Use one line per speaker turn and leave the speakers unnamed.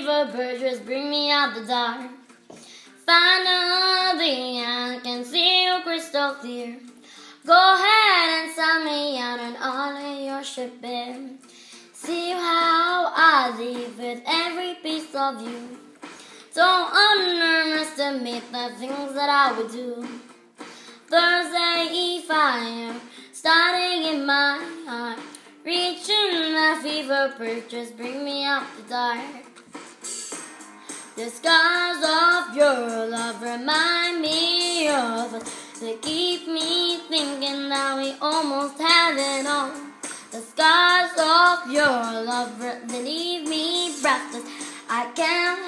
fever birds bring me out the dark. Finally, I can see you crystal clear. Go ahead and sell me out and all of your shipping. See how I leave with every piece of you. Don't underestimate the things that I would do. Thursday fire starting in my heart, reaching the fever pitch, bring me out the dark. The scars of your love remind me of us. They keep me thinking that we almost had it all. The scars of your love, they leave me breathless. I can't